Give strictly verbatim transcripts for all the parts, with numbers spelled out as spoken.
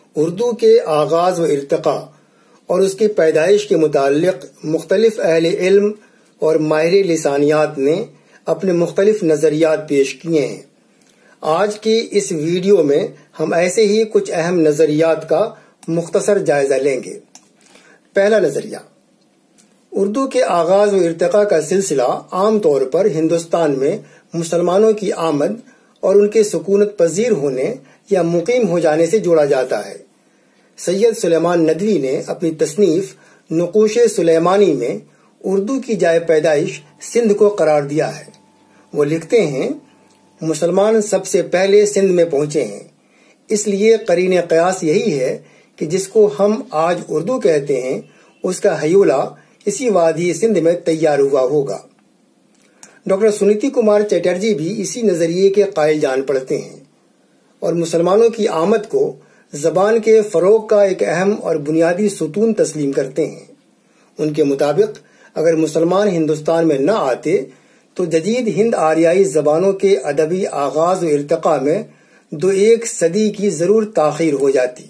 اردو کے آغاز و ارتقاء اور اس کی پیدائش کے متعلق مختلف اہل علم اور ماہر لسانیات نے اپنے مختلف نظریات پیش کیے ہیں۔ آج کی اس ویڈیو میں ہم ایسے ہی کچھ اہم نظریات کا مختصر جائزہ لیں گے۔ پہلا نظریہ، اردو کے آغاز و ارتقاء کا سلسلہ عام طور پر ہندوستان میں مسلمانوں کی آمد اور ان کے سکونت پذیر ہونے یا مقیم ہو جانے سے جوڑا جاتا ہے۔ سید سلیمان ندوی نے اپنی تصنیف نقوش سلیمانی میں اردو کی جائے پیدائش سندھ کو قرار دیا ہے۔ وہ لکھتے ہیں، مسلمان سب سے پہلے سندھ میں پہنچے ہیں، اس لیے قرین قیاس یہی ہے کہ جس کو ہم آج اردو کہتے ہیں اس کا حیولہ اسی وادی سندھ میں تیار ہوا ہوگا۔ ڈاکٹر سنیتی کمار چیٹرجی بھی اسی نظریے کے قائل جان پڑتے ہیں اور مسلمانوں کی آمد کو زبان کے فروغ کا ایک اہم اور بنیادی ستون تسلیم کرتے ہیں۔ ان کے مطابق اگر مسلمان ہندوستان میں نہ آتے تو جدید ہند آریائی زبانوں کے ادبی آغاز و ارتقاء میں دو ایک صدی کی ضرور تاخیر ہو جاتی۔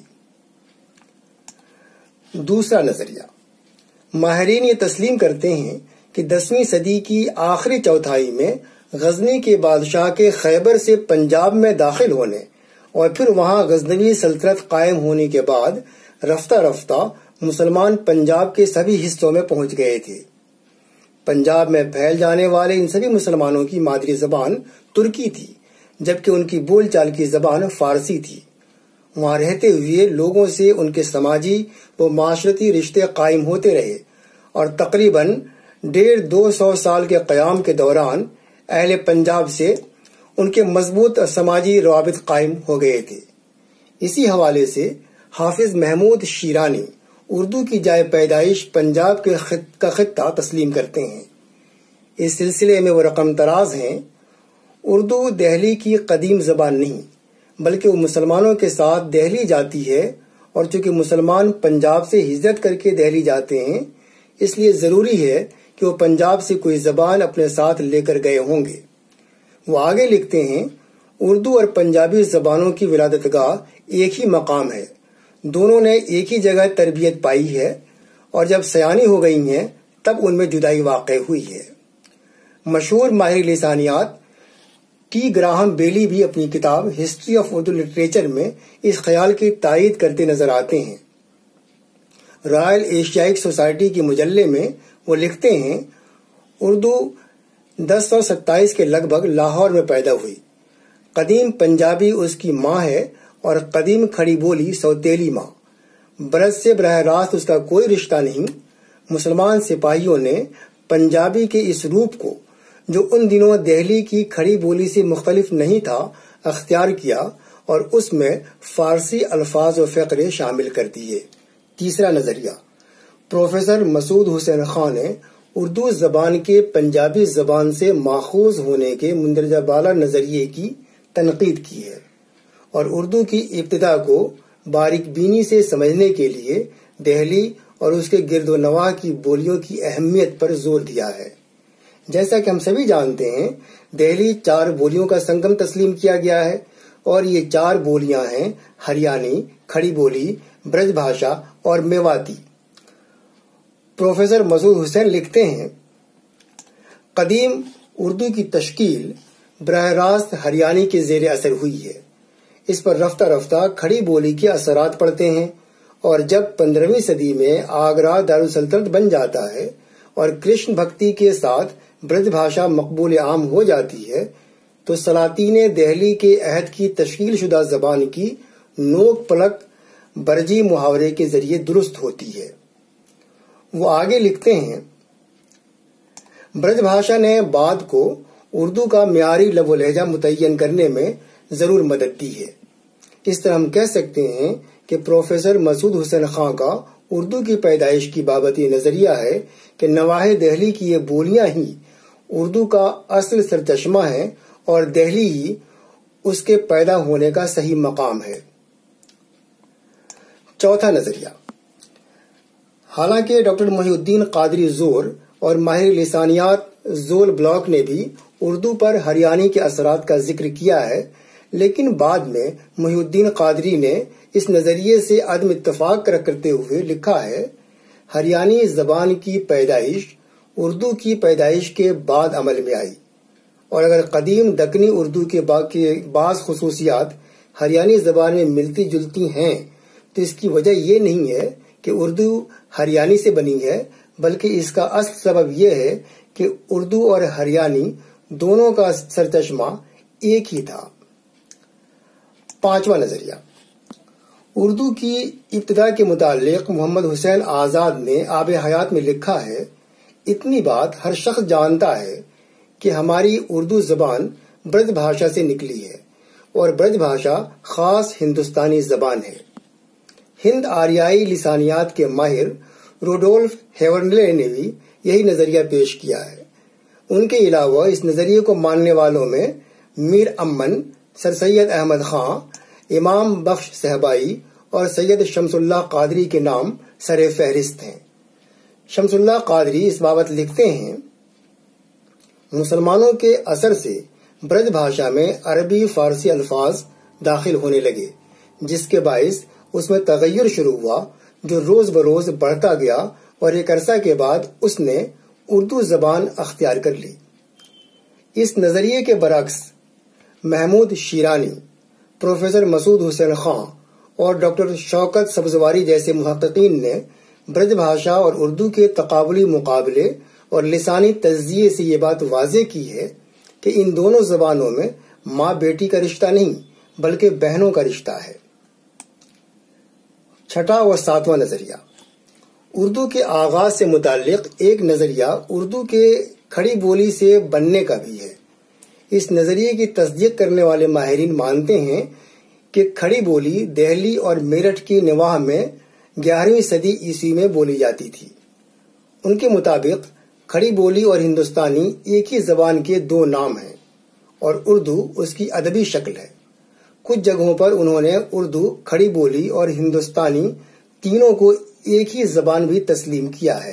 دوسرا نظریہ، ماہرین یہ تسلیم کرتے ہیں کہ دسویں صدی کی آخری چوتھائی میں غزنی کے بادشاہ کے خیبر سے پنجاب میں داخل ہونے اور پھر وہاں غزنوی سلطنت قائم ہونے کے بعد رفتہ رفتہ مسلمان پنجاب کے سبھی حصوں میں پہنچ گئے تھے۔ پنجاب میں پھیل جانے والے ان سبھی مسلمانوں کی مادری زبان ترکی تھی، جبکہ ان کی بول چال کی زبان فارسی تھی۔ وہاں رہتے ہوئے لوگوں سے ان کے سماجی و معاشرتی رشتے قائم ہوتے رہے اور تقریباً ڈیڑھ دو سو سال کے قیام کے دوران اہل پنجاب سے ان کے مضبوط سماجی روابط قائم ہو گئے تھے۔ اسی حوالے سے حافظ محمود شیرانی اردو کی جائے پیدائش پنجاب کے خط کا خطہ تسلیم کرتے ہیں۔ اس سلسلے میں وہ رقم تراز ہیں، اردو دہلی کی قدیم زبان نہیں بلکہ وہ مسلمانوں کے ساتھ دہلی جاتی ہے، اور چونکہ مسلمان پنجاب سے ہجرت کر کے دہلی جاتے ہیں اس لیے ضروری ہے کہ وہ پنجاب سے کوئی زبان اپنے ساتھ لے کر گئے ہوں گے۔ وہ آگے لکھتے ہیں، اردو اور پنجابی زبانوں کی ولادت گاہ ایک ہی مقام ہے، دونوں نے ایک ہی جگہ تربیت پائی ہے، اور جب سیانی ہو گئی ہیں تب ان میں جدائی واقع ہوئی ہے۔ مشہور ماہر لسانیات ٹی گراہم بیلی بھی اپنی کتاب ہسٹری آف اردو لٹریچر میں اس خیال کی تائید کرتے نظر آتے ہیں۔ رائل ایشیائک سوسائٹی کی مجلے میں وہ لکھتے ہیں، اردو دس سو ستائیس کے لگ بھگ لاہور میں پیدا ہوئی۔ قدیم پنجابی اس کی ماں ہے اور قدیم کھڑی بولی سوتیلی ماں۔ برس سے براہ راست اس کا کوئی رشتہ نہیں۔ مسلمان سپاہیوں نے پنجابی کے اس روپ کو، جو ان دنوں دہلی کی کھڑی بولی سے مختلف نہیں تھا، اختیار کیا اور اس میں فارسی الفاظ و فقرے شامل کر دیے۔ تیسرا نظریہ، پروفیسر مسعود حسین خان نے اردو زبان کے پنجابی زبان سے ماخوذ ہونے کے مندرجہ بالا نظریے کی تنقید کی ہے اور اردو کی ابتدا کو باریک بینی سے سمجھنے کے لیے دہلی اور اس کے گرد و نواح کی بولیوں کی اہمیت پر زور دیا ہے۔ جیسا کہ ہم سبھی جانتے ہیں، دہلی چار بولیوں کا سنگم تسلیم کیا گیا ہے اور یہ چار بولیاں ہیں ہریانی، کھڑی بولی، برج بھاشا اور میواتی۔ پروفیسر مسعود حسین لکھتے ہیں، قدیم اردو کی تشکیل براہ راست ہریانی کے زیر اثر ہوئی ہے۔ اس پر رفتہ رفتہ کھڑی بولی کے اثرات پڑتے ہیں، اور جب پندرہویں صدی میں آگرہ دارالسلطنت بن جاتا ہے اور کرشن بھکتی کے ساتھ برج بھاشا مقبول عام ہو جاتی ہے تو سلاطین دہلی کے عہد کی تشکیل شدہ زبان کی نوک پلک برجی محاورے کے ذریعے درست ہوتی ہے۔ وہ آگے لکھتے ہیں، برج بھاشا نے بعد کو اردو کا معیاری لب و لہجہ متعین کرنے میں ضرور مدد دی ہے۔ اس طرح ہم کہہ سکتے ہیں کہ پروفیسر مسعود حسین خان کا اردو کی پیدائش کی بابت یہ نظریہ ہے کہ نواحِ دہلی کی یہ بولیاں ہی اردو کا اصل سرچشمہ ہیں اور دہلی ہی اس کے پیدا ہونے کا صحیح مقام ہے۔ چوتھا نظریہ، حالانکہ ڈاکٹر محی الدین قادری زور اور ماہر لسانیات زول بلاک نے بھی اردو پر ہریانی کے اثرات کا ذکر کیا ہے، لیکن بعد میں محی الدین قادری نے اس نظریے سے عدم اتفاق کرتے ہوئے لکھا ہے، ہریانی زبان کی پیدائش اردو کی پیدائش کے بعد عمل میں آئی، اور اگر قدیم دکنی اردو کے بعض خصوصیات ہریانی زبان میں ملتی جلتی ہیں تو اس کی وجہ یہ نہیں ہے کہ اردو ہریانی سے بنی ہے، بلکہ اس کا اصل سبب یہ ہے کہ اردو اور ہریانی دونوں کا سرچشمہ ایک ہی تھا۔ پانچواں نظریہ، اردو کی ابتدا کے متعلق محمد حسین آزاد نے آب حیات میں لکھا ہے، اتنی بات ہر شخص جانتا ہے کہ ہماری اردو زبان برج بھاشا سے نکلی ہے، اور برج بھاشا خاص ہندوستانی زبان ہے۔ ہند آریائی لسانیات کے ماہر روڈولف ہیورنلے نے بھی یہی نظریہ پیش کیا ہے۔ ان کے علاوہ اس نظریے کو ماننے والوں میں میر امن، سر سید احمد خان، امام بخش صہبائی اور سید شمس اللہ قادری کے نام سر فہرست ہیں۔ شمس اللہ قادری اس بابت لکھتے ہیں، مسلمانوں کے اثر سے برج بھاشا میں عربی فارسی الفاظ داخل ہونے لگے، جس کے باعث اس میں تغیر شروع ہوا جو روز بروز بڑھتا گیا، اور ایک عرصہ کے بعد اس نے اردو زبان اختیار کر لی۔ اس نظریے کے برعکس محمود شیرانی، پروفیسر مسعود حسین خان اور ڈاکٹر شوکت سبزواری جیسے محققین نے برج بھاشا اور اردو کے تقابلی مقابلے اور لسانی تجزیے سے یہ بات واضح کی ہے کہ ان دونوں زبانوں میں ماں بیٹی کا رشتہ نہیں بلکہ بہنوں کا رشتہ ہے۔ چھٹا اور ساتواں نظریہ، اردو کے آغاز سے متعلق ایک نظریہ اردو کے کھڑی بولی سے بننے کا بھی ہے۔ اس نظریے کی تصدیق کرنے والے ماہرین مانتے ہیں کہ کھڑی بولی دہلی اور میرٹھ کی نواح میں گیارہویں صدی عیسوی میں بولی جاتی تھی۔ ان کے مطابق کھڑی بولی اور ہندوستانی ایک ہی زبان کے دو نام ہیں، اور اردو اس کی ادبی شکل ہے۔ کچھ جگہوں پر انہوں نے اردو، کھڑی بولی اور ہندوستانی تینوں کو ایک ہی زبان بھی تسلیم کیا ہے،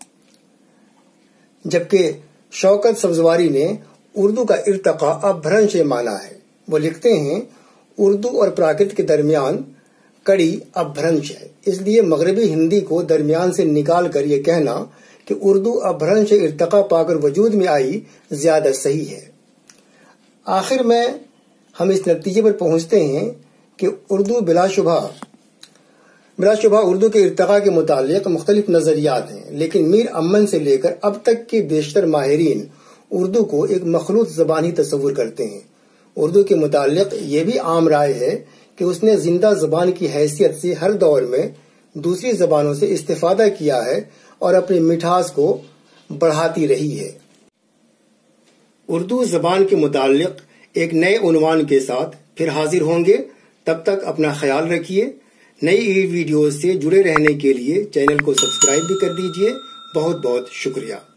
جبکہ شوکت سبزواری نے اردو کا ارتقاء اپبھرنش سے مانا ہے۔ وہ لکھتے ہیں، اردو اور پراکرت کے درمیان کڑی اپبھرنش ہے، اس لیے مغربی ہندی کو درمیان سے نکال کر یہ کہنا کہ اردو اپبھرنش سے ارتقاء پا کر وجود میں آئی زیادہ صحیح ہے۔ آخر میں ہم اس نتیجے پر پہنچتے ہیں کہ اردو بلا شبہ بلا شبہ اردو کے ارتقاء کے متعلق مختلف نظریات ہیں، لیکن میر امن سے لے کر اب تک کے بیشتر ماہرین اردو کو ایک مخلوط زبان ہی تصور کرتے ہیں۔ اردو کے متعلق یہ بھی عام رائے ہے کہ اس نے زندہ زبان کی حیثیت سے ہر دور میں دوسری زبانوں سے استفادہ کیا ہے اور اپنی مٹھاس کو بڑھاتی رہی ہے۔ اردو زبان کے متعلق ایک نئے عنوان کے ساتھ پھر حاضر ہوں گے، تب تک اپنا خیال رکھیے۔ نئی ویڈیوز سے جڑے رہنے کے لیے چینل کو سبسکرائب بھی کر دیجیے۔ بہت بہت شکریہ۔